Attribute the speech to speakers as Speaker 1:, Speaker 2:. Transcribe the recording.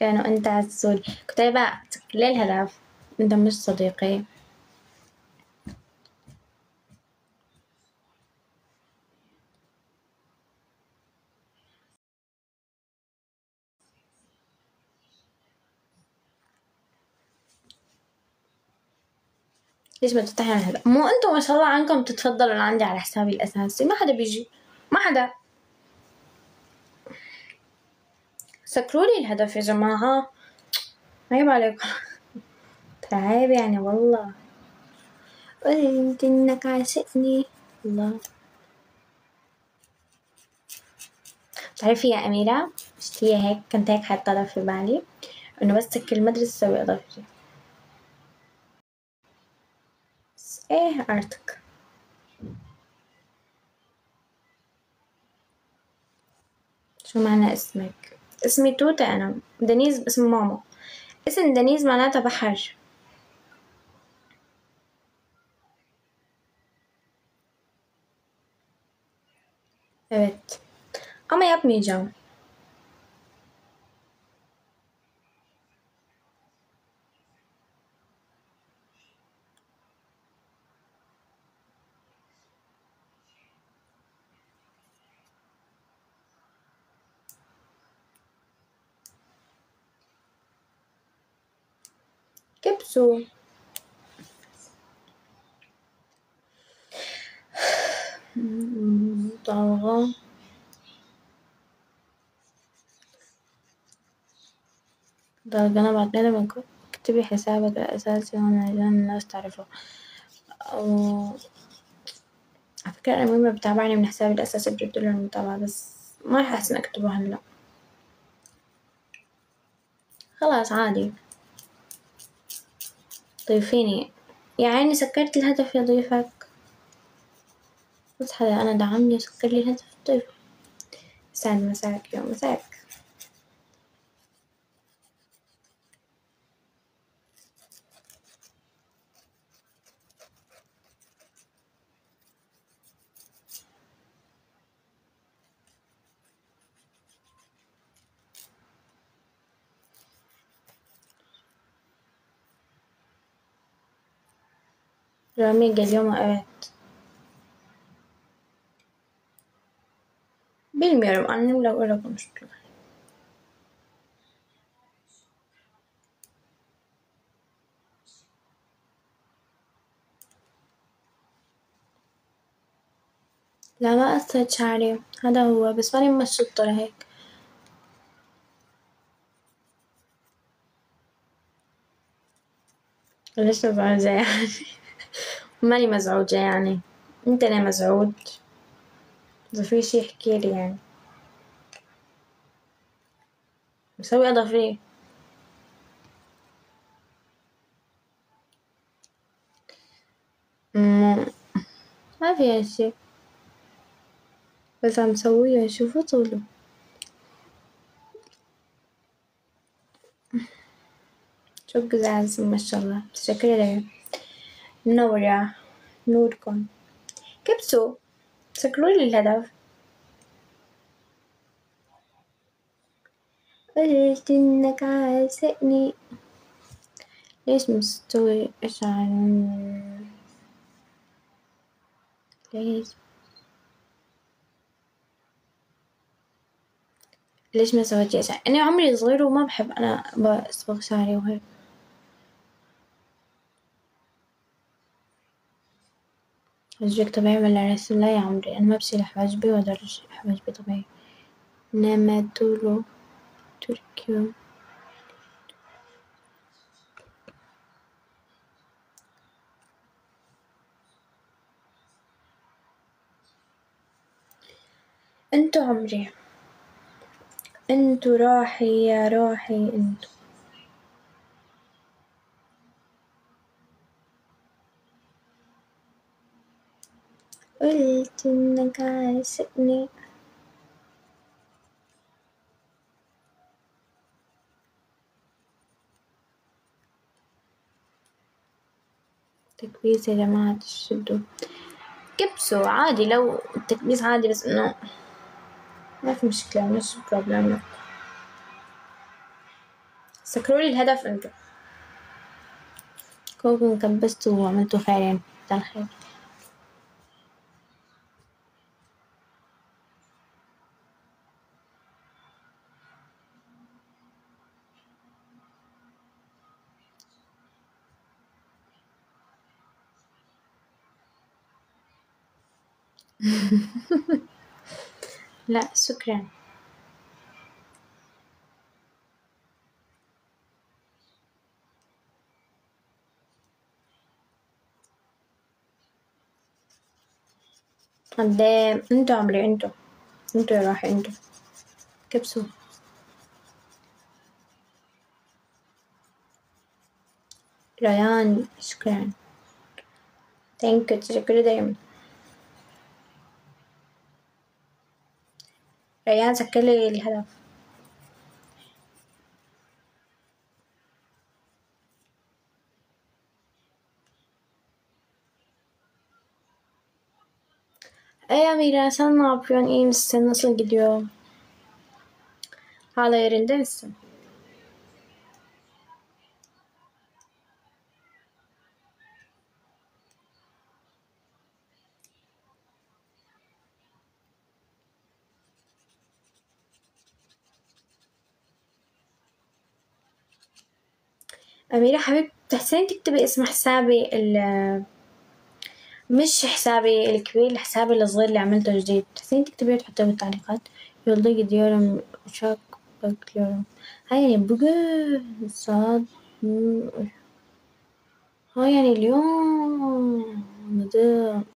Speaker 1: كانوا أنت عسول كتيبة ليه الهدف؟ أنت مش صديقي. ليش ما تفتحي الهدف؟ مو أنتوا ما شاء الله عنكم تتفضلوا لعندي على حسابي الأساسي، ما حدا بيجي، ما حدا. سكروا لي الهدف يا جماعة، عيب عليكم. عيب يعني والله. قلت إنك عاشقني الله. تعرفي يا أميرة، مش هي هيك كنت هيك حاطة في بالي إنه بس سكر المدرسة أسوي إضافي. إيه أرتك. شو معنى اسمك؟ اسمي توتة أنا، دنيز باسم ماما. اسم دنيز معناتها بحر. evet. Ama yapmayacağım. Kepsu. dalga. ضلجنا بعتنا لما اكتبي حسابك الأساسي هنا عشان الناس تعرفه. على فكرة أنا ماما بتابعني من حسابي الأساسي بجد له المتابعة، بس ما راح أحسن أكتبه هلا. خلاص عادي. ضيفيني يا عيني، سكرت الهدف يا ضيفك. بس حدا أنا دعمني وسكر لي الهدف ضيف. يسعد مساك يوم مساك. رامي اليوم evet. Bilmiyorum, annemle öyle konuştular. لا ما قصيت شعري، هذا هو، بس ماني مشطة لهيك. ليش مزعوجة يعني؟ ماني مزعوجة يعني، انت اللي مزعوج. إذا في شي احكيلي يعني. مسوي أظافري. مم، ما فيها شي، بس عم سويه شوفوا طوله. شو قزاز ما شاء الله، تشكري. منورة، نوركم. كبسوا، سكرولي الهدف. قلت إنك عاشقني. ليش مستوي إشعار؟ ليش؟ ليش ما سويتي إشعار؟ أنا عمري صغير وما بحب أنا بصبغ شعري وهيك. حواجبك طبيعي ولا رسم؟ لا يا عمري، أنا ما بشيل حواجبي وأدرج حواجبي طبيعي. نماتولو تركيو. انتو عمري، انتو روحي يا روحي انتو. قلت انك عاشقني. تكبيس يا جماعة تشدوا. كبسوا عادي، لو التكبيس عادي، بس انه ما في مشكلة، مش بروبلم. سكروا لي الهدف انتوا، كونكم كبستوا وعملتوا خيرين ده الخير. لا شكرا. قدام انتوا عمري، انتوا يا روحي انتوا كبسوا. ريان شكرا. ثانك يو، تشكري دايما. ريان سكرلي الهدف. Mira sen ne yapıyorsun? İyi misin? Nasıl gidiyor? Hala yerinde misin? أميرة حبيبتي، تحسين تكتبي اسم حسابي مش حسابي الكبير، حسابي الصغير اللي عملته جديد، تحسين تكتبيه وتحطيه بالتعليقات. Yolda gidiyorum, uçak bekliyorum. Ha yani bugün saat ha yani اليوم anladım.